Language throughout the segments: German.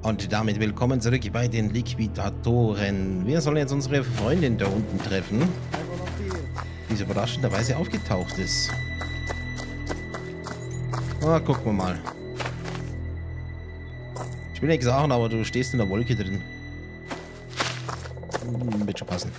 Und damit willkommen zurück bei den Liquidatoren. Wir sollen jetzt unsere Freundin da unten treffen, die so überraschenderweise aufgetaucht ist. Na, gucken wir mal. Ich will nichts sagen, aber du stehst in der Wolke drin. Wird schon passen.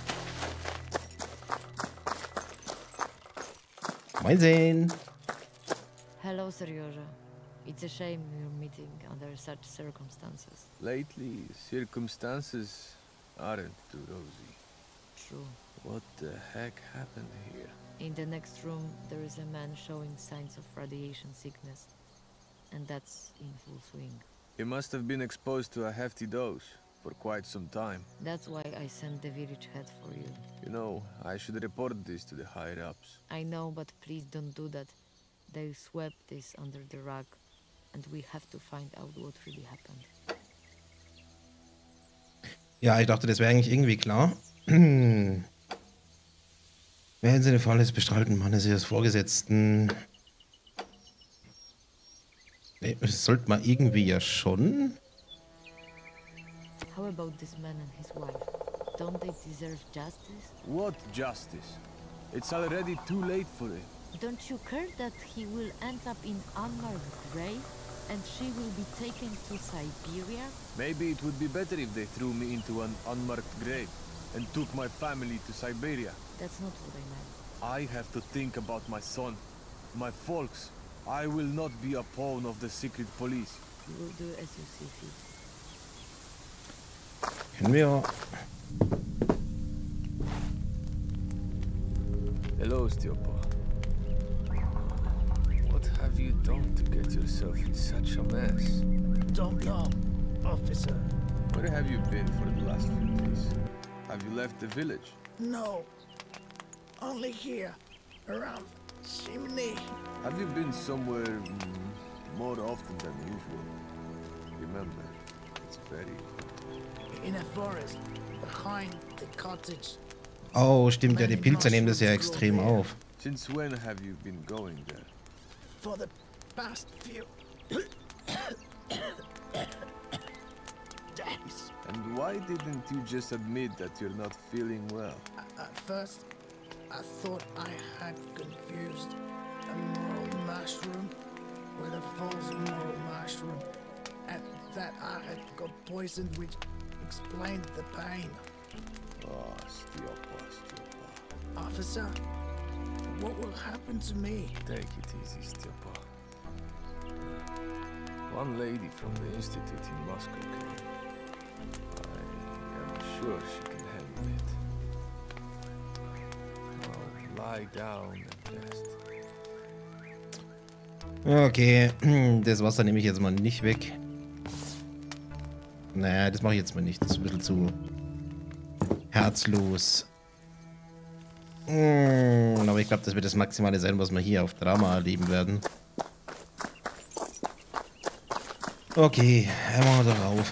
Moin sehen. Hello, Seryoja. It's a shame you're meeting under such circumstances. Lately, circumstances aren't too rosy. True. What the heck happened here? In the next room, there is a man showing signs of radiation sickness. And that's in full swing. He must have been exposed to a hefty dose for quite some time. That's why I sent the village head for you. You know, I should report this to the higher-ups. I know, but please don't do that. They swept this under the rug. And we have to find out what really happened. Ja, ich dachte, das wäre eigentlich irgendwie klar. Wer in seine Falle des bestrahlten Mannes ihres Vorgesetzten. Das sollte man irgendwie ja schon. How about this man and his wife? Don't they deserve justice? What justice? It's already too late for it. Don't you care that he will end up in unmarked grave? And she will be taken to Siberia? Maybe it would be better if they threw me into an unmarked grave and took my family to Siberia. That's not what I meant. I have to think about my son, my folks. I will not be a pawn of the secret police. You will do as you see fit. Können wir. Hello, Stiopa. What have you done to get yourself in such a mess? Don't know, officer. Where have you been for the last few days? Have you left the village? No. Only here, around Chimney. Have you been somewhere more often than usual? Remember, it's very In a forest, behind the cottage. Oh, stimmt ja, die Pilze nehmen das ja extrem auf. Since when have you been going there? For the past few days. And why didn't you just admit that you're not feeling well? At first, I thought I had confused a moral mushroom with a false moral mushroom, and that I had got poisoned, which explained the pain. Oh, Stiopa. Officer, what will happen to me? Take it easy, Stiopa. One lady from the institute in Moscow came. I am sure she can handle it. Now lie down and rest. Okay, das Wasser nehme ich jetzt mal nicht weg. Naja, das mache ich jetzt mal nicht. Das ist ein bisschen zu herzlos. Aber ich glaube, das wird das Maximale sein, was wir hier auf Drama erleben werden. Okay, einmal darauf.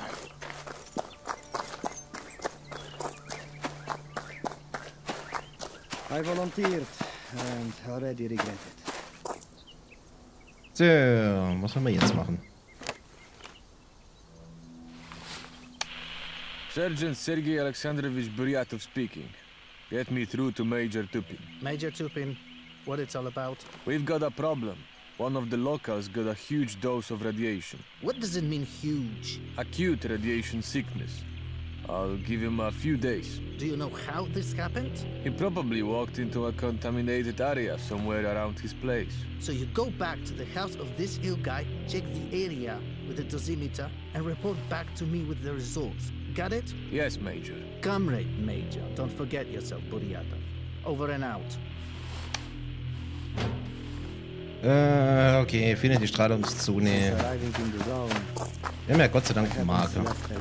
I volunteered and already regret it. So, was wollen wir jetzt machen? Sergeant Sergei Alexandrovich Buryatov speaking. Get me through to Major Tupin. Major Tupin, what it's all about? We've got a problem. One of the locals got a huge dose of radiation. What does it mean, huge? Acute radiation sickness. I'll give him a few days. Do you know how this happened? He probably walked into a contaminated area somewhere around his place. So you go back to the house of this ill guy, check the area with the dosimeter, and report back to me with the results. Got it? Yes, Major. Comrade Major, don't forget yourself, Buryatov. Over and out. Okay, finde die Strahlungszone. Wir haben ja Gott sei Dank einen Marker.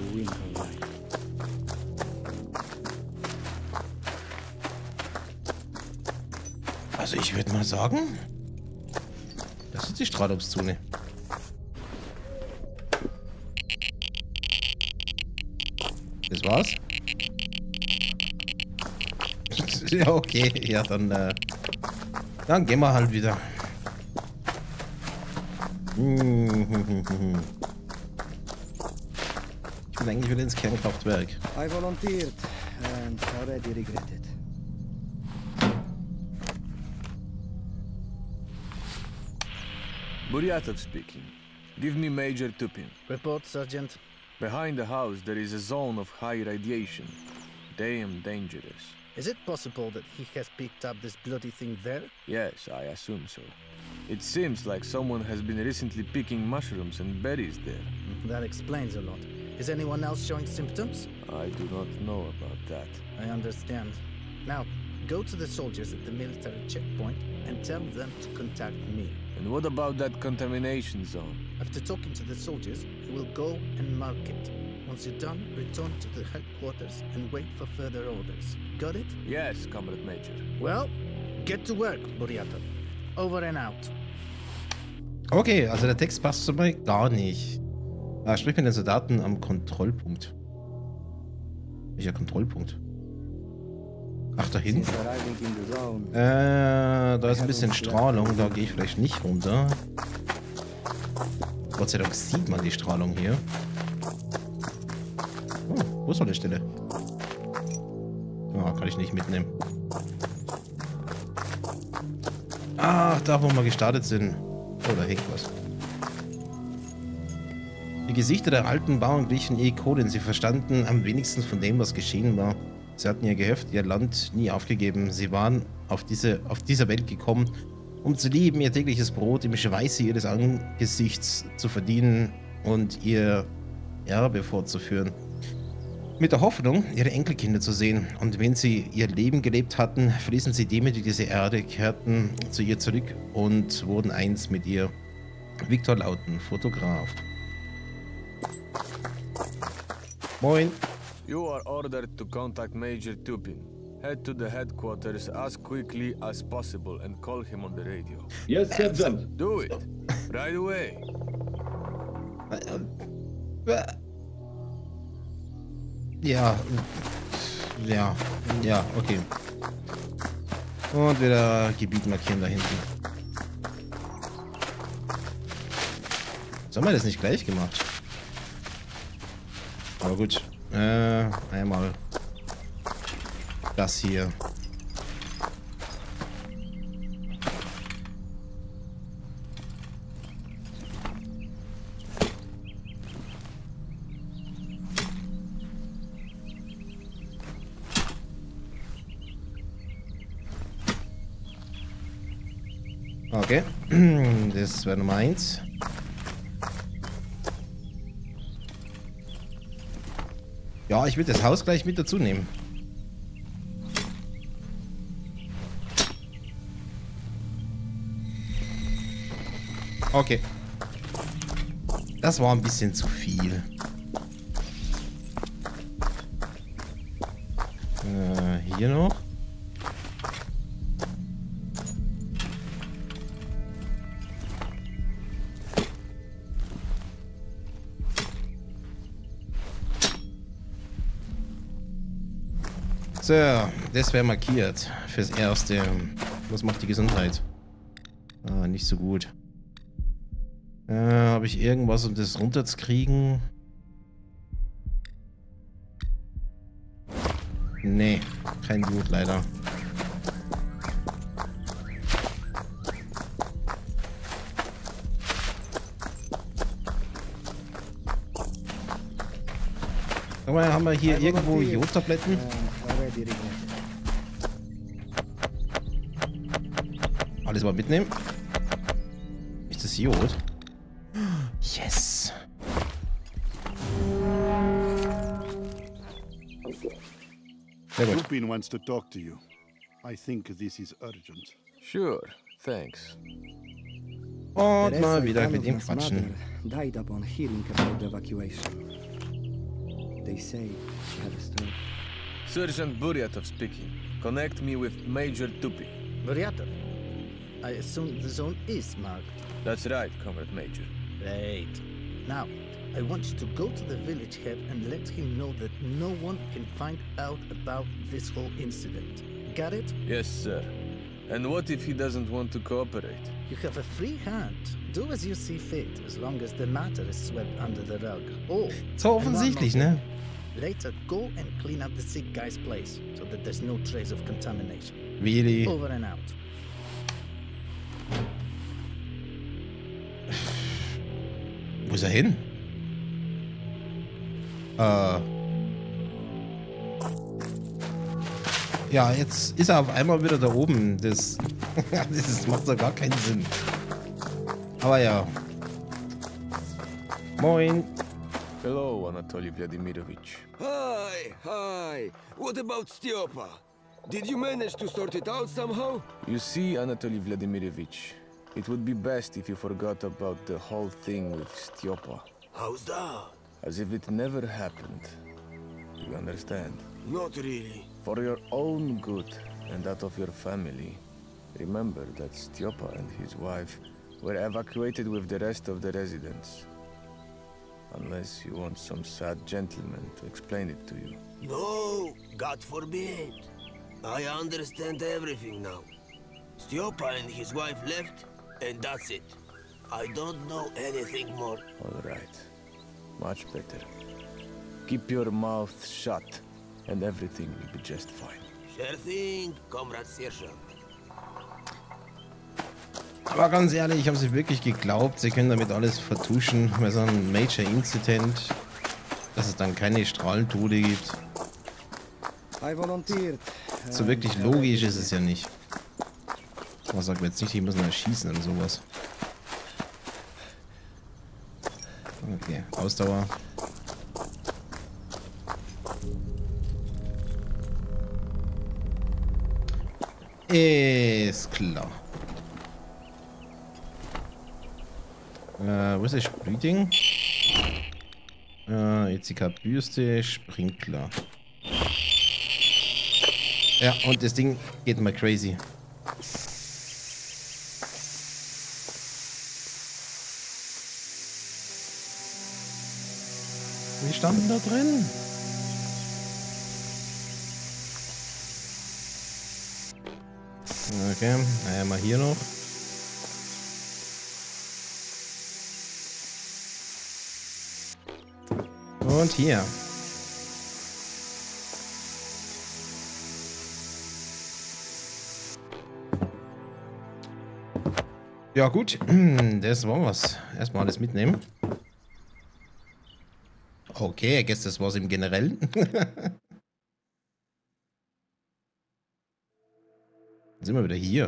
Also ich würde mal sagen, das ist die Strahlungszone. Das war's? Ja, okay. Ja, dann gehen wir halt wieder. denn eigentlich wieder ins Kernkraftwerk? I volunteered and already regret it. Buryatov speaking. Give me Major Tupin. Report, Sergeant. Behind the house there is a zone of high radiation. Damn dangerous. Is it possible that he has picked up this bloody thing there? Yes, I assume so. It seems like someone has been recently picking mushrooms and berries there. That explains a lot. Is anyone else showing symptoms? I do not know about that. I understand. Now, go to the soldiers at the military checkpoint and tell them to contact me. And what about that contamination zone? After talking to the soldiers, you will go and mark it. Once you're done, return to the headquarters and wait for further orders. Got it? Yes, Comrade Major. Well, get to work, Buryatov. Over and out. Okay, also der Text passt zum Beispiel gar nicht. Sprich mit den Soldaten am Kontrollpunkt. Welcher Kontrollpunkt? Ach, da hinten. Since arriving in the zone, Da ist ein bisschen Strahlung, da gehe ich vielleicht nicht runter. Gott sei Dank sieht man die Strahlung hier. Oh, wo ist noch eine Stelle? Ah, kann ich nicht mitnehmen. Ah, da wo wir gestartet sind. Oh, da hängt was. Die Gesichter der alten Bauern glichen Koden. Sie verstanden am wenigsten von dem, was geschehen war. Sie hatten ihr Gehöft, ihr Land nie aufgegeben. Sie waren auf dieser Welt gekommen, um zu leben, ihr tägliches Brot im Schweiße ihres Angesichts zu verdienen und ihr Erbe fortzuführen. Mit der Hoffnung, ihre Enkelkinder zu sehen. Und wenn sie ihr Leben gelebt hatten, verließen sie demütig diese Erde, kehrten zu ihr zurück und wurden eins mit ihr. Viktor Lauten, Fotograf. Moin. You are ordered to contact Major Tupin. Head to the headquarters as quickly as possible and call him on the radio. Yes, Sergeant. Do it. Right away. Ja, okay. Und wieder Gebiet markieren da hinten. So haben wir das nicht gleich gemacht. Aber gut. Einmal das hier. Okay, das wäre Nummer 1. Ja, ich will das Haus gleich mit dazu nehmen. Okay. Das war ein bisschen zu viel. Hier noch. So, das wäre markiert fürs Erste. Was macht die Gesundheit? Ah, nicht so gut. Habe ich irgendwas, um das runterzukriegen? Nee, kein Blut leider. Aber haben wir hier irgendwo Jodtabletten? Alles mal mitnehmen. Ist das Jod? Yes. Sehr gut. Tupin wants to talk to you. I think this is urgent. Sure, thanks. Und mal wieder mit ihm quatschen. Died upon hearing about the evacuation. They say she had a stroke. Sergeant Buryatov speaking. Connect me with Major Tupin. Buryatov, I assume the zone is marked. That's right, Comrade Major. Great. Now, I want you to go to the village head and let him know that no one can find out about this whole incident. Got it? Yes, sir. And what if he doesn't want to cooperate? You have a free hand. Do as you see fit, as long as the matter is swept under the rug. Oh, So and one more offensichtlich, thing. ne? Later, go and clean up the sick guy's place, so that there's no trace of contamination. Really? Over and out. Wo ist er hin? Ja, jetzt ist er auf einmal wieder da oben. Das macht doch gar keinen Sinn. Aber ja. Moin. Hello, Anatoly Vladimirovich. Hi. What about Styopa? Did you manage to sort it out somehow? You see, Anatoly Vladimirovich, it would be best if you forgot about the whole thing with Styopa. How's that? As if it never happened. You understand? Not really. For your own good and that of your family, remember that Styopa and his wife were evacuated with the rest of the residents. Unless you want some sad gentleman to explain it to you. No, God forbid. I understand everything now. Styopa and his wife left, and that's it. I don't know anything more. All right. Much better. Keep your mouth shut, and everything will be just fine. Sure thing, Comrade Sergeant. Aber ganz ehrlich, ich habe sie wirklich geglaubt, sie können damit alles vertuschen, bei so einem Major Incident, dass es dann keine Strahlentode gibt. So wirklich logisch ist es ja nicht. Man sagt jetzt nicht, die müssen erschießen oder sowas. Okay, Ausdauer. Ist klar. Wo ist das Sprühding? ECK-Bürste, Sprinkler. Ja, und das Ding geht mal crazy. Wir standen da drin. Okay, naja, mal hier noch. Und hier. Ja gut, das war was. Erstmal alles mitnehmen. Okay, I guess das war's im Generellen. Jetzt sind wir wieder hier.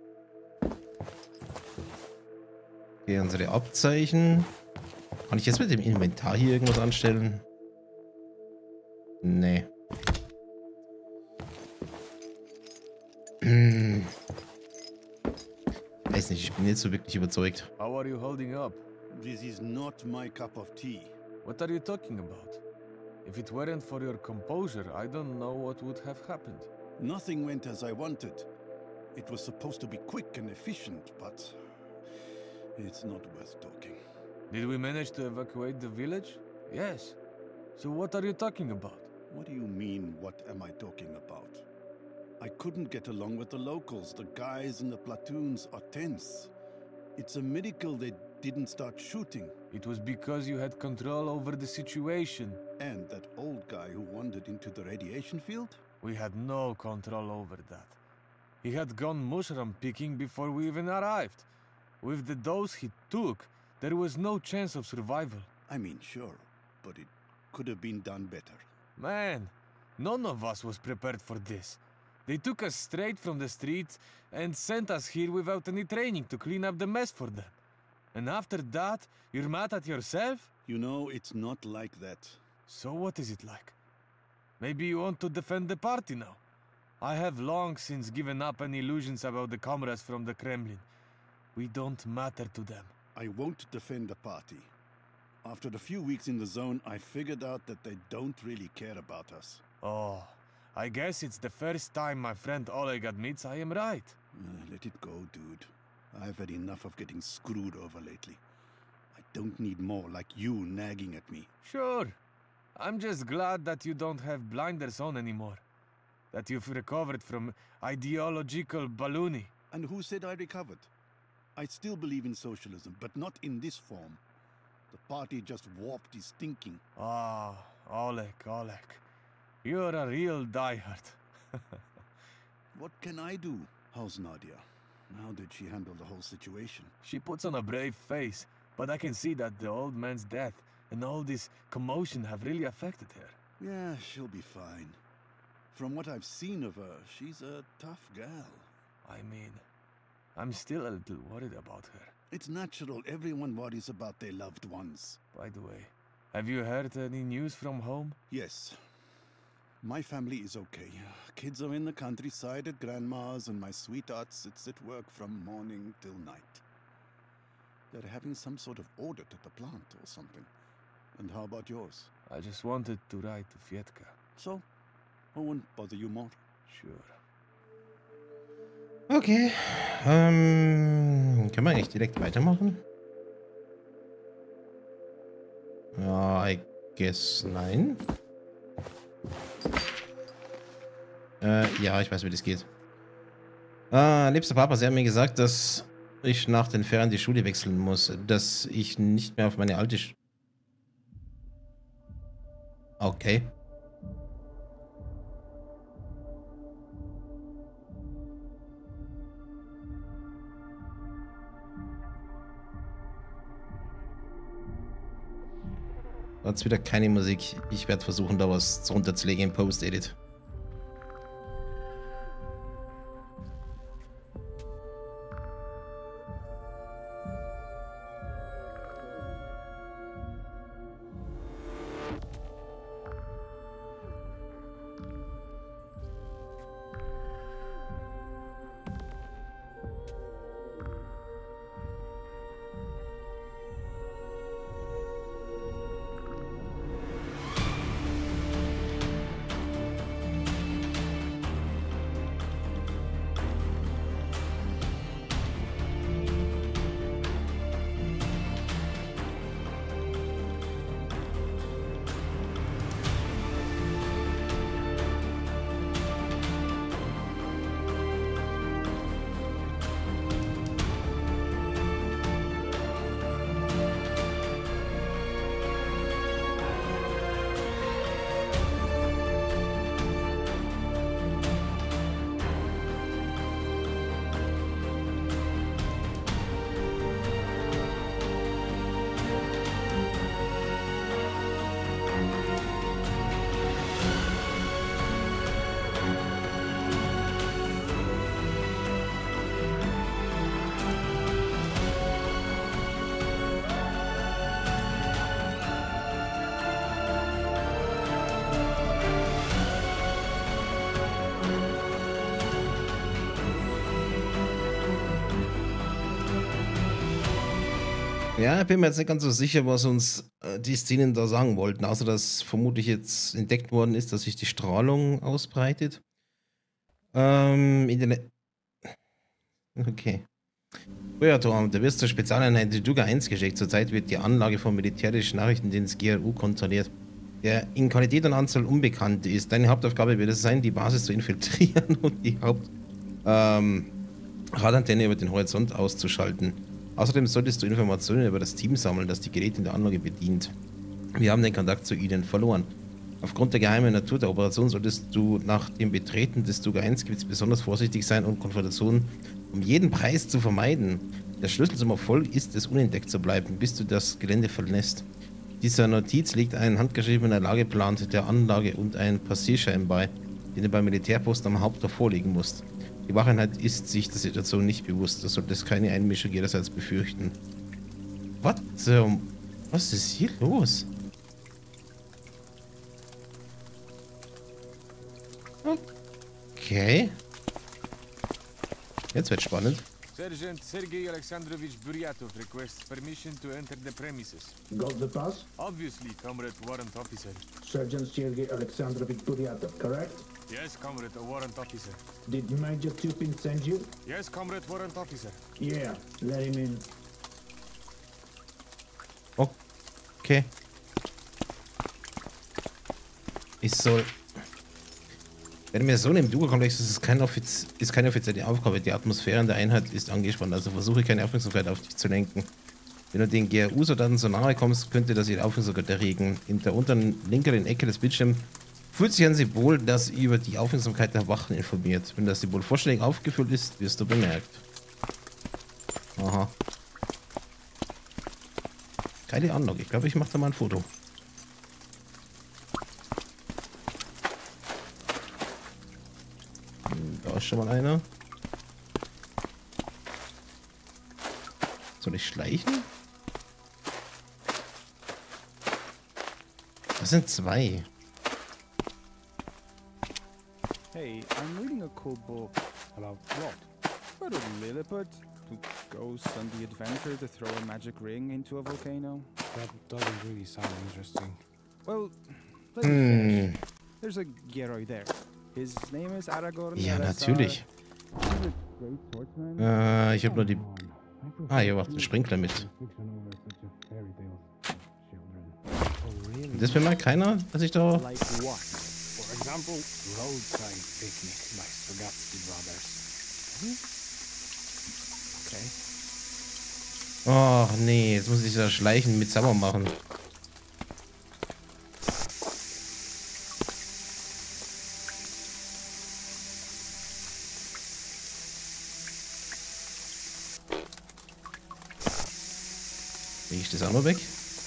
Okay, unsere Abzeichen. Kann ich jetzt mit dem Inventar hier irgendwas anstellen? Nee. Weiß nicht, ich bin jetzt so wirklich überzeugt. How are you holding up? This is not my cup of tea. What are you talking about? If it weren't for your composure, I don't know what would have happened. Nothing went as I wanted. It was supposed to be quick and efficient, but it's not worth talking. Did we manage to evacuate the village? Yes. So what are you talking about? What do you mean, what am I talking about? I couldn't get along with the locals. The guys in the platoons are tense. It's a miracle they didn't start shooting. It was because you had control over the situation. And that old guy who wandered into the radiation field? We had no control over that. He had gone mushroom picking before we even arrived. With the dose he took, there was no chance of survival. I mean, sure, but it could have been done better. Man, none of us was prepared for this. They took us straight from the streets and sent us here without any training to clean up the mess for them. And after that, you're mad at yourself? You know, it's not like that. So what is it like? Maybe you want to defend the party now? I have long since given up any illusions about the comrades from the Kremlin. We don't matter to them. I won't defend the party. After a few weeks in the zone, I figured out that they don't really care about us. Oh, I guess it's the first time my friend Oleg admits I am right. Let it go, dude. I've had enough of getting screwed over lately. I don't need more like you nagging at me. Sure. I'm just glad that you don't have blinders on anymore. that you've recovered from ideological baloney. And who said I recovered? I still believe in socialism, but not in this form. The party just warped his thinking. Ah, Oleg. You're a real diehard. What can I do? How's Nadia? How did she handle the whole situation? She puts on a brave face, but I can see that the old man's death and all this commotion have really affected her. Yeah, she'll be fine. From what I've seen of her, she's a tough gal. I mean, I'm still a little worried about her. It's natural, everyone worries about their loved ones. By the way, have you heard any news from home? Yes. My family is okay. Kids are in the countryside at Grandma's, and my sweetheart sits at work from morning till night. They're having some sort of audit at the plant or something. And how about yours? I just wanted to write to Fietka. So? I won't bother you more. Sure. Okay. Können wir eigentlich direkt weitermachen? Ja, I guess nein. Ja, ich weiß, wie das geht. Liebster Papa, Sie haben mir gesagt, dass ich nach den Ferien die Schule wechseln muss. Dass ich nicht mehr auf meine alte Okay. Jetzt wieder keine Musik. Ich werde versuchen, da was runterzulegen im Post-Edit. Ja, ich bin mir jetzt nicht ganz so sicher, was uns die Szenen da sagen wollten, außer dass vermutlich jetzt entdeckt worden ist, dass sich die Strahlung ausbreitet. Okay. Feuerturm, da wirst zur Spezialeinheit die Duga 1 geschickt. Zurzeit wird die Anlage vom militärischen Nachrichtendienst GRU kontrolliert, der in Qualität und Anzahl unbekannt ist. Deine Hauptaufgabe wird es sein, die Basis zu infiltrieren und die Radantenne über den Horizont auszuschalten. Außerdem solltest du Informationen über das Team sammeln, das die Geräte in der Anlage bedient. Wir haben den Kontakt zu ihnen verloren. Aufgrund der geheimen Natur der Operation solltest du nach dem Betreten des Duga 1 Gebiets besonders vorsichtig sein und Konfrontationen um jeden Preis zu vermeiden. Der Schlüssel zum Erfolg ist es, unentdeckt zu bleiben, bis du das Gelände verlässt. Dieser Notiz legt einen handgeschriebenen Lageplan der Anlage und einen Passierschein bei, den du beim Militärposten am Haupttor vorlegen musst. Die Wacheinheit ist sich der Situation nicht bewusst. Du solltest keine Einmischung ihrerseits befürchten. Was ist hier los? Okay. Jetzt wird's spannend. Sergeant Sergei Alexandrovich Buryatov requests permission to enter the premises. Got the pass? Obviously, Comrade Warrant Officer. Sergeant Sergei Alexandrovich Buryatov, correct? Yes, Comrade, a Warrant Officer. Did Major Tupin send you? Yes, Comrade Warrant Officer. Yeah, let him in. Okay. Ich soll... Wenn mir so im Duga-Komplex ist, ist keine offizielle Aufgabe. Die Atmosphäre in der Einheit ist angespannt, also versuche keine Aufmerksamkeit auf dich zu lenken. Wenn du den GRU-Soldaten so nahe kommst, könnte das ihre Aufmerksamkeit erregen. In der unteren linkeren Ecke des Bildschirms fühlt sich ein Symbol, das über die Aufmerksamkeit der Wachen informiert. Wenn das Symbol vollständig aufgefüllt ist, wirst du bemerkt. Aha. Geile Anlage. Ich glaube, ich mache da mal ein Foto. Da ist schon mal einer. Soll ich schleichen? Das sind zwei. Hey, I'm reading a cool book. About what? About a Lilliput who goes on the adventure to throw a magic ring into a volcano. That doesn't really sound interesting. Well, let me finish. There's a Geroi there. His name is Aragorn. Ja, natürlich. Ich habe nur die... Ah, hier macht ein Sprinkler mit. Das will mal keiner, dass ich da... Like what? For example, roadside picnic by Strogatsky Brothers. Okay. Oh, nee, jetzt muss ich da schleichen mit Sommer machen. Kriege ich das auch noch weg?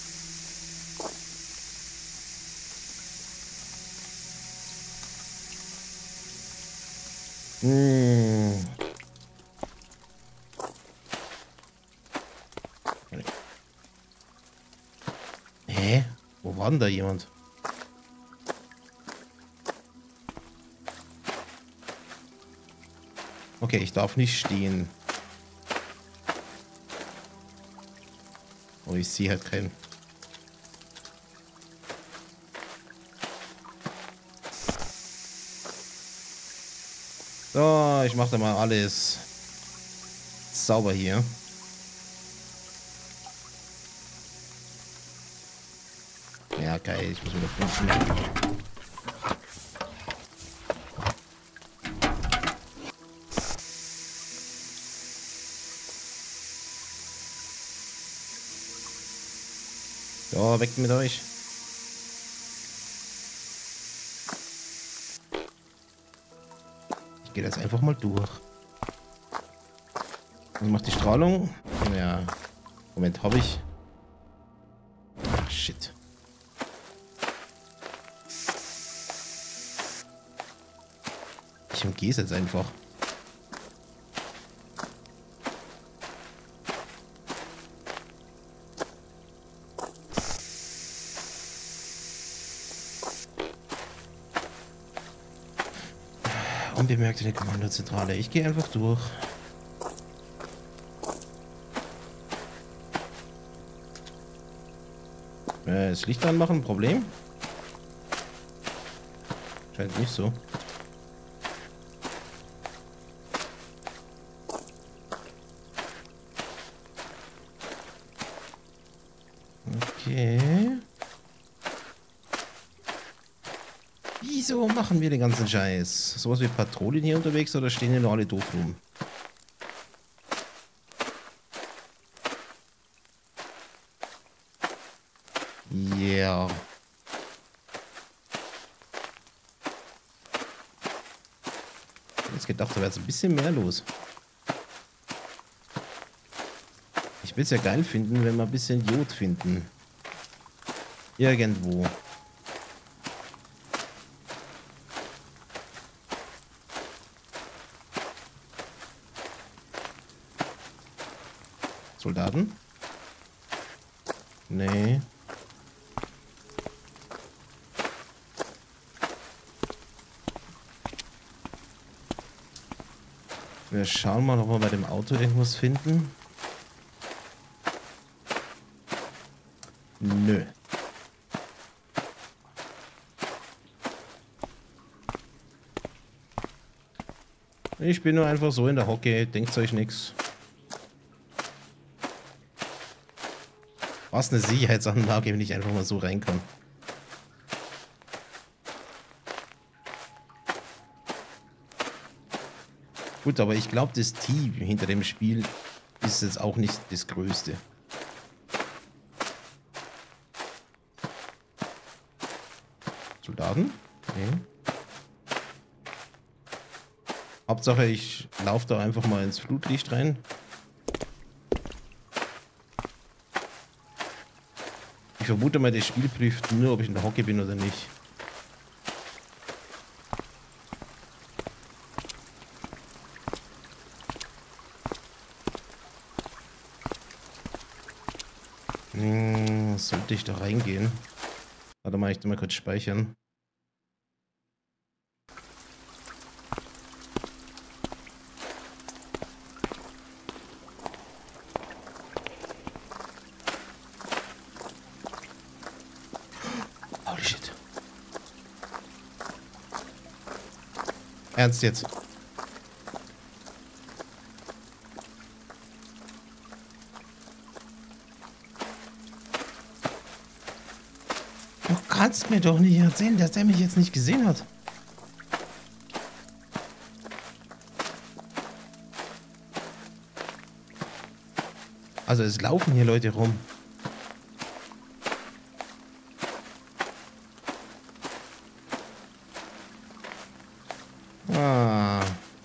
Hä? Wo war denn da jemand? Okay, ich darf nicht stehen. Oh, ich sehe halt keinen. So, ich mache da mal alles sauber hier. Ja, geil, ich muss wieder putzen. So, weg mit euch. Ich gehe das einfach mal durch. Was macht die Strahlung? Ja. Moment, habe ich. Ah, shit. Ich umgehe es jetzt einfach. Unbemerkt in der Kommandozentrale. Ich gehe einfach durch. Das Licht anmachen, Problem? Scheint nicht so. Okay. Wieso machen wir den ganzen Scheiß? Sowas wie Patrouillen hier unterwegs oder stehen hier nur alle doof rum? Ja. Yeah. Ich hätte jetzt gedacht, da wäre jetzt ein bisschen mehr los. Ich will es ja geil finden, wenn wir ein bisschen Jod finden. Irgendwo. Soldaten? Nee. Wir schauen mal, ob wir bei dem Auto irgendwas finden. Nö. Ich bin nur einfach so in der Hocke, denkt euch nichts. Was eine Sicherheitsanlage, wenn ich einfach mal so reinkomme. Gut, aber ich glaube, das Team hinter dem Spiel ist jetzt auch nicht das Größte. Soldaten? Okay. Hauptsache, ich laufe da einfach mal ins Flutlicht rein. Ich vermute mal, das Spiel prüft nur, ob ich in der Hocke bin oder nicht. Sollte ich da reingehen? Warte mal, ich tu mal kurz speichern. Holy shit. Ernst jetzt? Du kannst mir doch nicht erzählen, dass der mich jetzt nicht gesehen hat. Also es laufen hier Leute rum. Ah.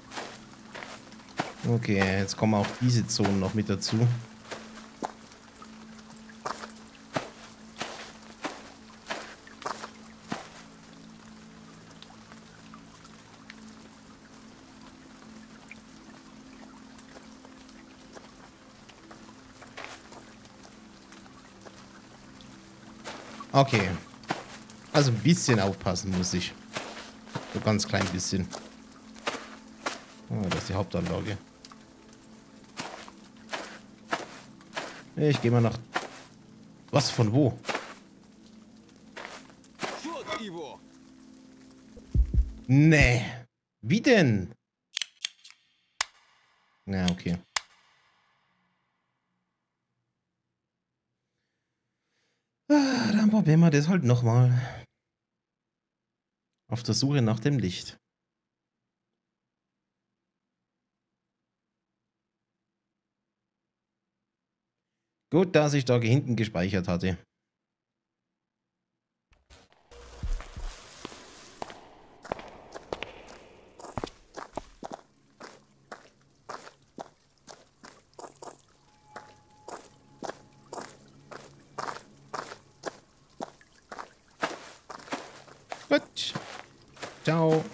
Okay, jetzt kommen auch diese Zonen noch mit dazu. Okay. Also ein bisschen aufpassen muss ich. So ganz klein bisschen. Oh, das ist die Hauptanlage. Ich gehe mal nach... Was? Von wo? Nee. Wie denn? Na, okay. Dann probieren wir das halt nochmal. Auf der Suche nach dem Licht. Gut, dass ich da hinten gespeichert hatte. Gut. Ciao.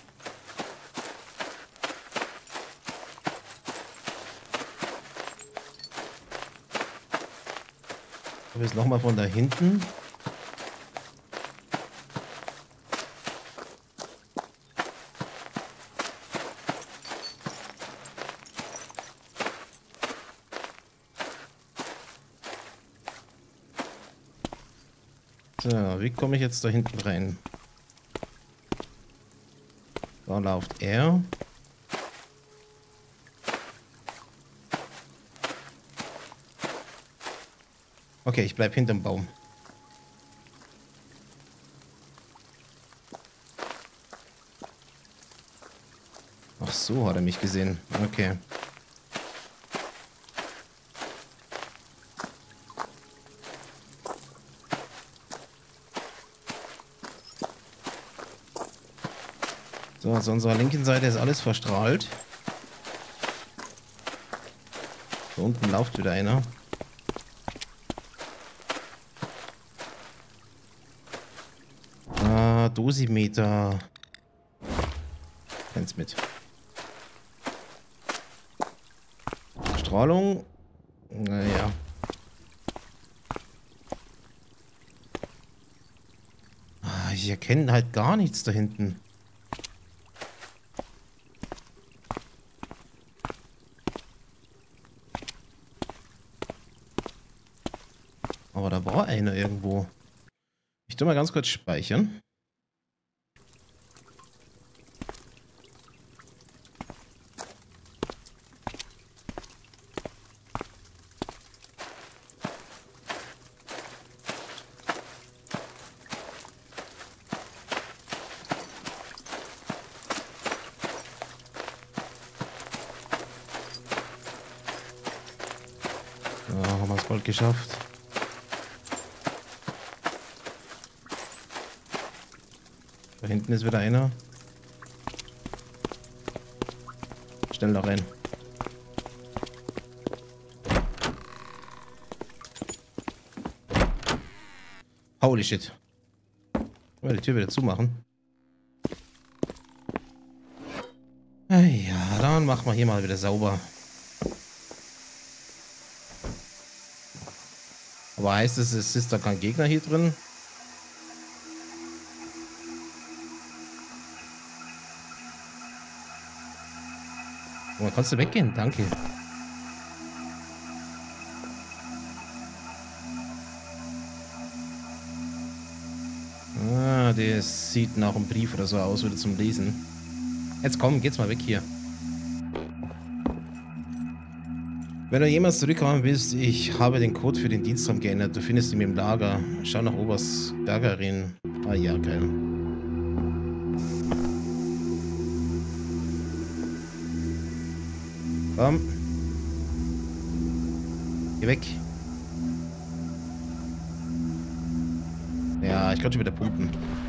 Aber jetzt nochmal von da hinten. So, wie komme ich jetzt da hinten rein? Da läuft er. Okay, ich bleib hinterm Baum. Ach so, hat er mich gesehen. Okay. So, zu unserer linken Seite ist alles verstrahlt. Da unten läuft wieder einer. Dosimeter. Eins mit. Strahlung. Naja. Ich erkenne halt gar nichts da hinten. Aber da war einer irgendwo. Ich tu mal ganz kurz speichern. So, haben wir es bald geschafft. Da hinten ist wieder einer. Schnell da rein. Holy shit. Mal die Tür wieder zumachen. Ja, dann machen wir hier mal wieder sauber. Aber heißt es, es ist da kein Gegner hier drin? Oh, kannst du weggehen? Danke. Ah, das sieht nach einem Brief oder so aus, wieder zum Lesen. Jetzt komm, geht's mal weg hier. Wenn du jemals zurückkommen willst, ich habe den Code für den Dienstraum geändert. Du findest ihn im Lager. Schau nach Oberst Gagarin. Ah ja, geil. Komm. Geh weg. Ja, ich kann schon wieder pumpen.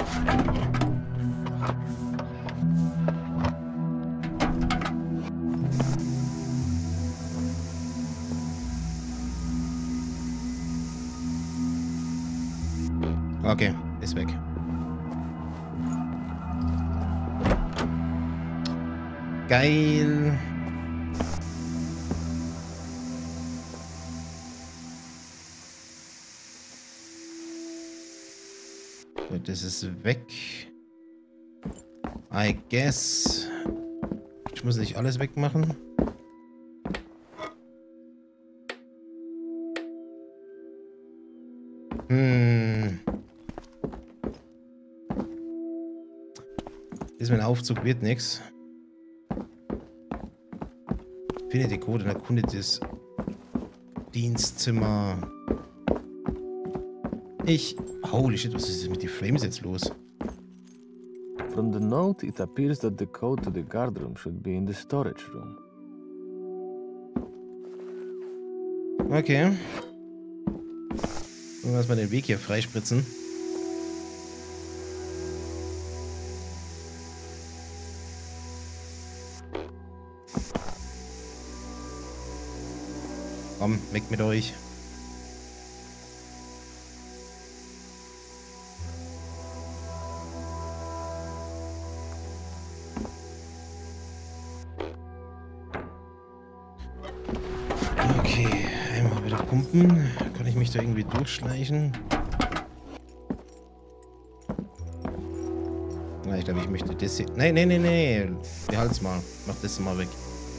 Okay, ist weg. Geil. Gut, das ist weg. I guess. Ich muss nicht alles wegmachen. Ist mein Aufzug wird nichts. Finde die Code und erkunde das Dienstzimmer. Holy shit, was ist mit den Frames jetzt los? From the note, it appears that the code to the guard room should be in the storage room. Okay. Lass mal den Weg hier freispritzen. Komm, weg mit euch. Okay, einmal wieder pumpen. Kann ich mich da irgendwie durchschleichen? Na, ich glaube, ich möchte das hier... Nee. Behalt's mal. Mach das mal weg.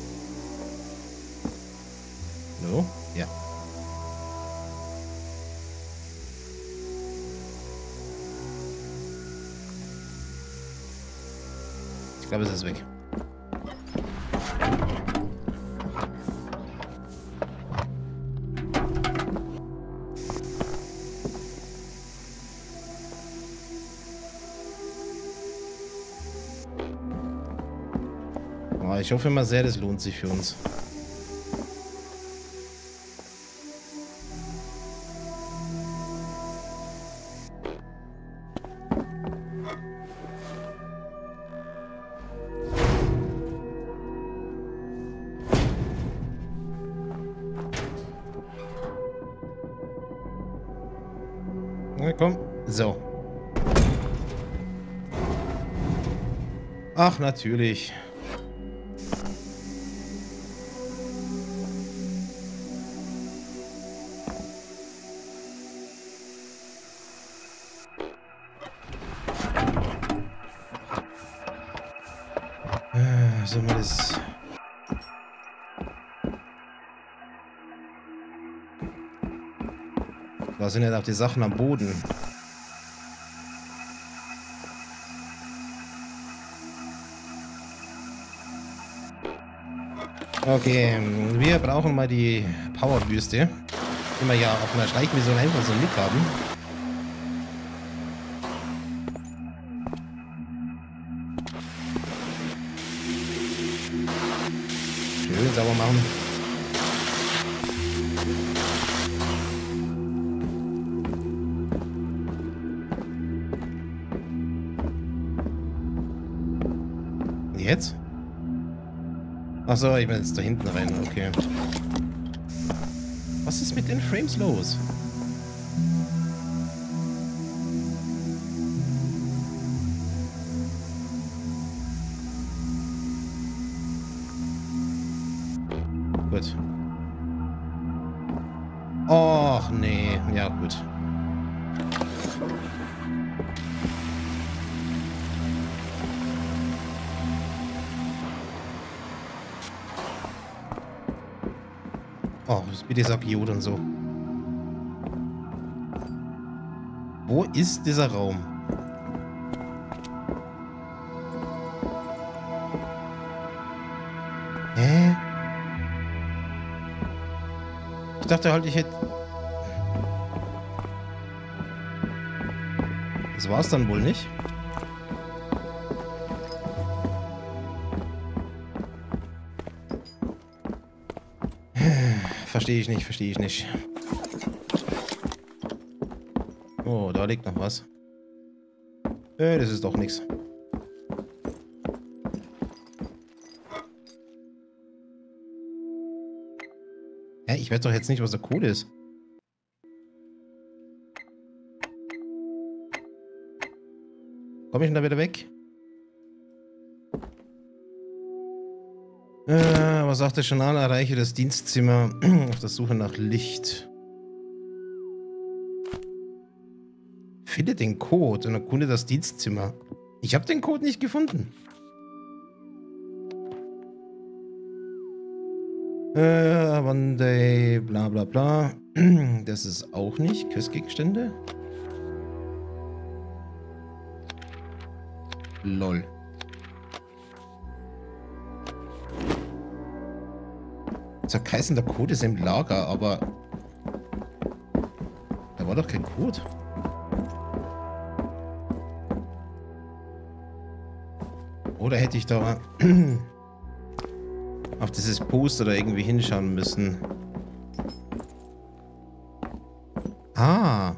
So? Ja. Ich glaube, es ist weg. Oh, ich hoffe immer sehr, das lohnt sich für uns. Na komm. So. Ach, natürlich. Sollen wir das... Da sind ja auch die Sachen am Boden. Okay, wir brauchen mal die Powerbürste, die wir ja auf einer Schleichmission einfach so mit haben. Schön sauber machen. Jetzt? Achso, ich bin jetzt da hinten rein, okay. Was ist mit den Frames los? Gut. Och, nee. Ja, gut. Oh, bitte sag Jod und so. Wo ist dieser Raum? Hä? Ich dachte halt, ich hätte... Das war's dann wohl nicht. Verstehe ich nicht, verstehe ich nicht. Oh, da liegt noch was. Das ist doch nichts. Hä, ich weiß doch jetzt nicht, was der Code ist. Komme ich denn da wieder weg? Was sagt der Journal? Erreiche das Dienstzimmer auf der Suche nach Licht. Finde den Code und erkunde das Dienstzimmer. Ich habe den Code nicht gefunden. One day, bla bla bla. Das ist auch nicht. Questgegenstände. Lol. Es hat geheißen, der Code ist im Lager, aber da war doch kein Code. Oder hätte ich da auf dieses Poster da irgendwie hinschauen müssen. Ah.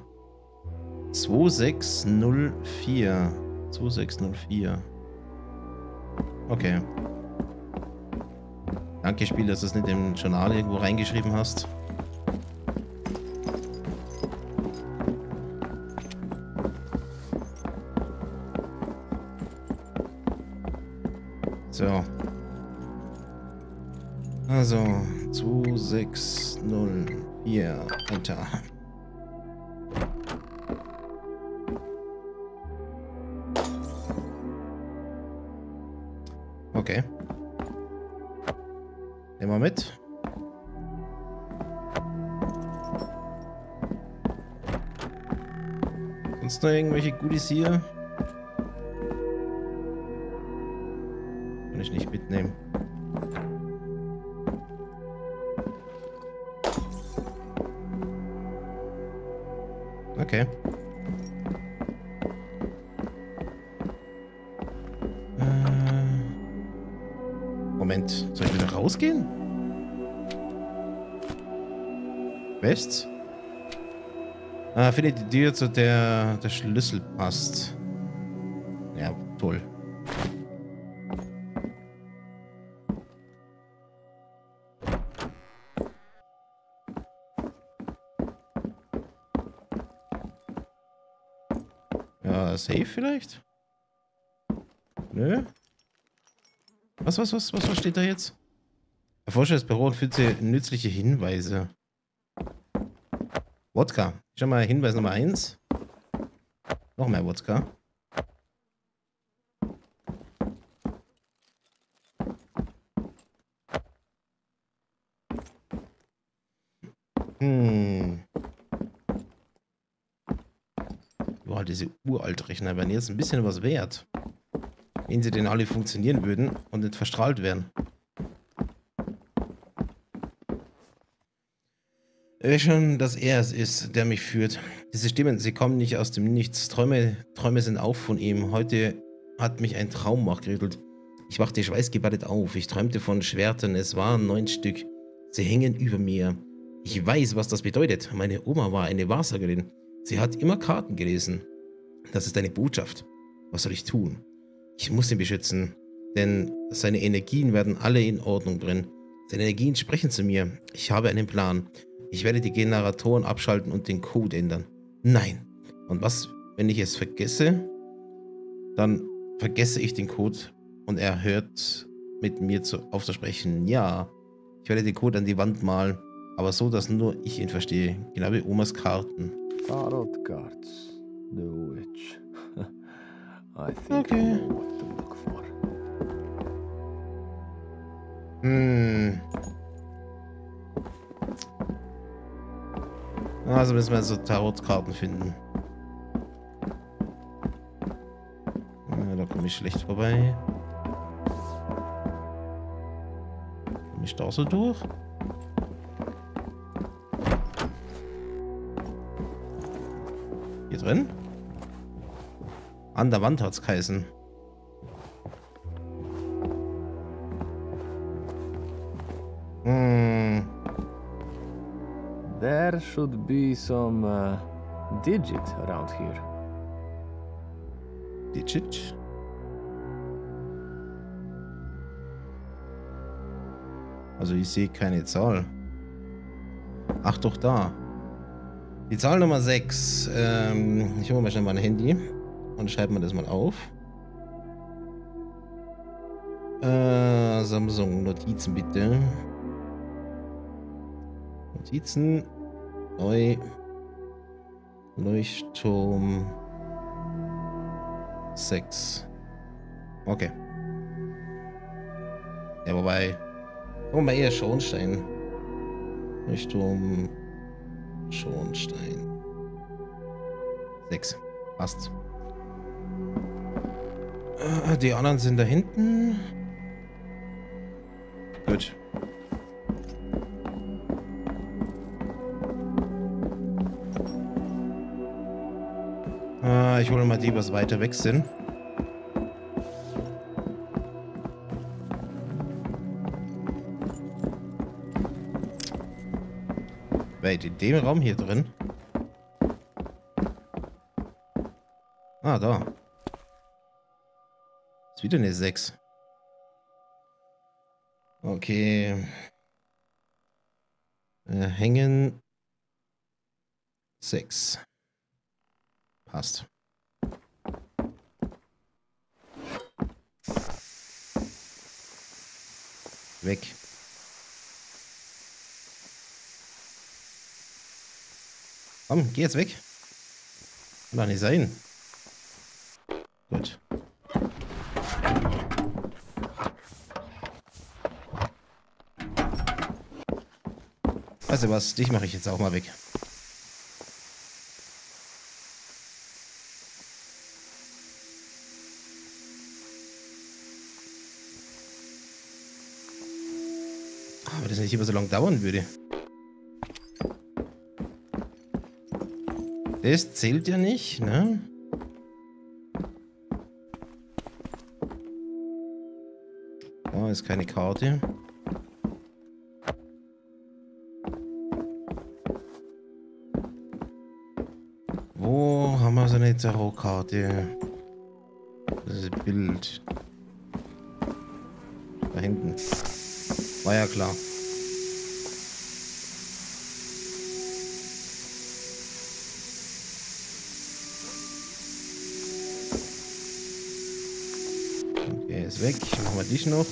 2604. 2604. Okay. Danke, Spiel, dass du es nicht im Journal irgendwo reingeschrieben hast. So. Also, 2604. Enter. Okay. Nehmen wir mit. Sonst noch irgendwelche Goodies hier? Kann ich nicht mitnehmen. Okay. Moment, soll ich wieder rausgehen? West? Ah, finde die Tür, zu der der Schlüssel passt. Ja, toll. Ja, safe vielleicht? Nö. Was steht da jetzt? Erforsche das Büro und finde nützliche Hinweise. Wodka. Schon mal Hinweis Nummer 1. Noch mehr Wodka. Boah, diese Uraltrechner wären jetzt ein bisschen was wert. Wenn sie denn alle funktionieren würden und nicht verstrahlt wären. Schon, dass er es ist, der mich führt. Diese Stimmen, sie kommen nicht aus dem Nichts. Träume sind auch von ihm. Heute hat mich ein Traum wachgerüttelt. Ich wachte schweißgebadet auf. Ich träumte von Schwertern. Es waren 9 Stück. Sie hängen über mir. Ich weiß, was das bedeutet. Meine Oma war eine Wahrsagerin. Sie hat immer Karten gelesen. Das ist eine Botschaft. Was soll ich tun? Ich muss ihn beschützen. Denn seine Energien werden alle in Ordnung bringen. Seine Energien sprechen zu mir. Ich habe einen Plan. Ich werde die Generatoren abschalten und den Code ändern. Nein. Und was, wenn ich es vergesse? Dann vergesse ich den Code und er hört mit mir aufzusprechen. Ja, ich werde den Code an die Wand malen, aber so, dass nur ich ihn verstehe. Genau wie Omas Karten. Tarot cards. The witch. I think I know what to look for. Also müssen wir so Tarotkarten finden. Da komme ich schlecht vorbei. Komme ich da so durch? Hier drin? An der Wand hat's geheißen. There should be some digit around here. Digit? Also ich sehe keine Zahl. Ach doch, da. Die Zahl Nummer 6. Ich hole mal schnell mein Handy und schreibe mir das mal auf. Samsung, Notizen bitte. Notizen. Neu. Leuchtturm 6. Okay. Ja, wobei. Oh, mal eher Schornstein. Leuchtturm. Schornstein. 6. Passt. Die anderen sind da hinten. Gut. Ich hole mal die, was weiter weg sind. Wait, in dem Raum hier drin? Ah, da. Ist wieder eine 6. Okay. Hängen 6. Passt. Weg. Komm, geh jetzt weg. Kann doch nicht sein. Gut. Weißt du was? Dich mache ich jetzt auch mal weg. Aber das nicht immer so lange dauern würde. Das zählt ja nicht, ne? Da ist keine Karte. Wo haben wir so eine Tarotkarte? Das ist ein Bild. Da hinten. War ja klar. Okay, ist weg. Machen wir dich noch.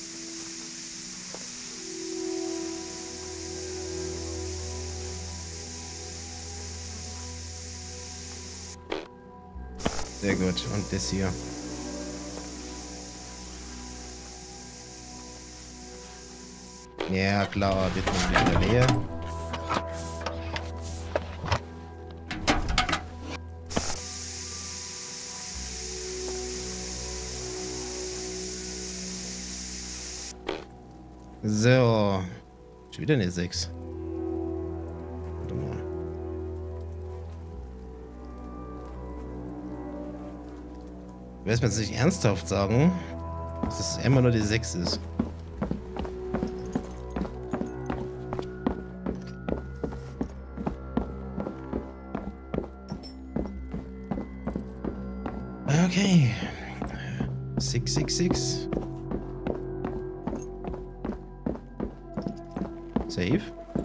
Sehr gut. Und das hier. Ja, klar, wird man wieder leer. So. Schon wieder eine 6. Warte mal. Ich will mir jetzt nicht ernsthaft sagen, dass es immer nur die 6 ist. Okay. 666. Safe.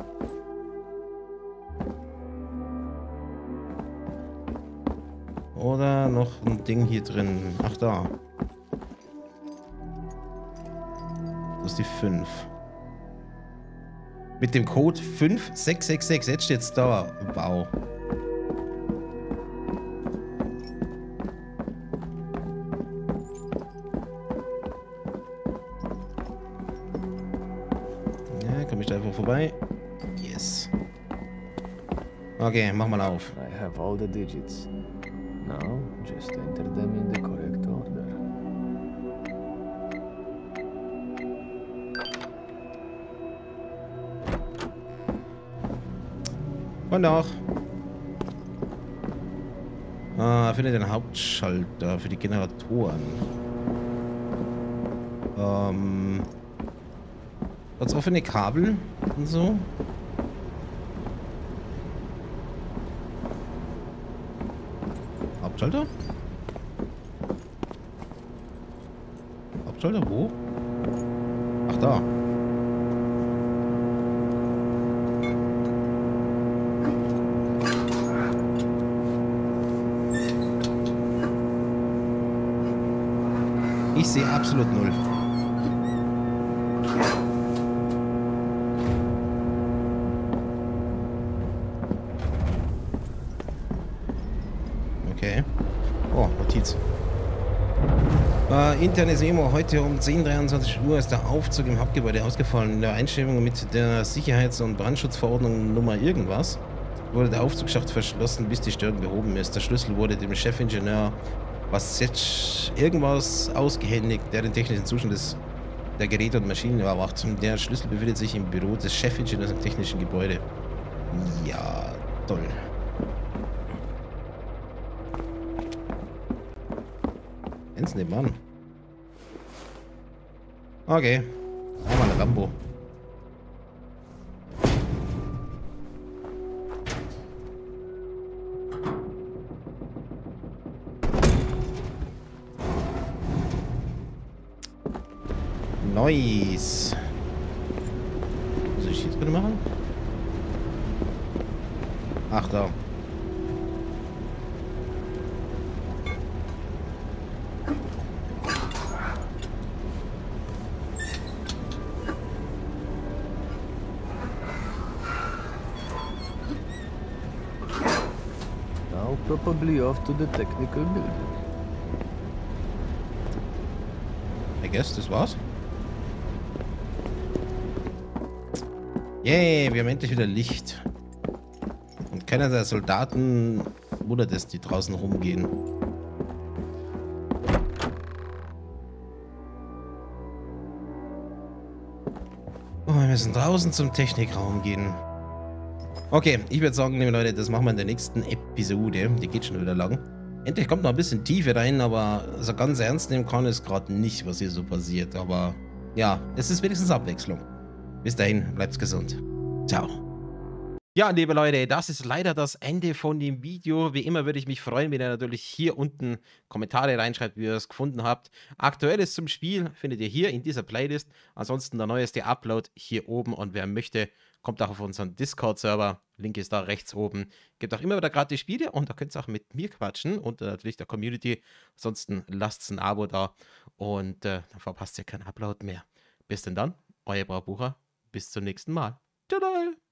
Oder noch ein Ding hier drin. Ach, da. Das ist die 5. Mit dem Code 5666. Jetzt steht's da. Wow. Ja, komme ich da einfach vorbei. Yes. Okay, mach mal auf. I have all the digits. Now, just enter them in the correct order. Und auch. Finde den Hauptschalter für die Generatoren. Ganz offene Kabel und so. Hauptschalter? Hauptschalter wo? Ach, da. Ich sehe absolut null. Okay. Oh, Notiz. Internes Memo. Heute um 10:23 Uhr ist der Aufzug im Hauptgebäude ausgefallen. In der Einstellung mit der Sicherheits- und Brandschutzverordnung Nummer irgendwas wurde der Aufzugsschacht verschlossen, bis die Störung behoben ist. Der Schlüssel wurde dem Chefingenieur was irgendwas ausgehändigt, der den technischen Zustand der Geräte und Maschinen überwacht. Der Schlüssel befindet sich im Büro des Chefingenieurs im technischen Gebäude. Ja, toll. Ganz nebenan. Okay. Einmal ein Rambo. Nice. Was soll ich jetzt bitte machen? Ach, da. Now probably off to the technical building. I guess, das war's. Yay, wir haben endlich wieder Licht. Und keiner der Soldaten wundert es, die draußen rumgehen. Oh, wir müssen draußen zum Technikraum gehen. Okay, ich würde sagen, liebe Leute, das machen wir in der nächsten Episode. Die geht schon wieder lang. Endlich kommt noch ein bisschen Tiefe rein, aber so ganz ernst nehmen kann es gerade nicht, was hier so passiert. Aber ja, es ist wenigstens Abwechslung. Bis dahin, bleibt's gesund. Ciao. Ja, liebe Leute, das ist leider das Ende von dem Video. Wie immer würde ich mich freuen, wenn ihr natürlich hier unten Kommentare reinschreibt, wie ihr es gefunden habt. Aktuelles zum Spiel findet ihr hier in dieser Playlist. Ansonsten der neueste Upload hier oben. Und wer möchte, kommt auch auf unseren Discord-Server. Link ist da rechts oben. Gibt auch immer wieder gratis Spiele und da könnt ihr auch mit mir quatschen und natürlich der Community. Ansonsten lasst ein Abo da und dann verpasst ihr keinen Upload mehr. Bis denn dann, euer Braubucher. Bis zum nächsten Mal. Tada!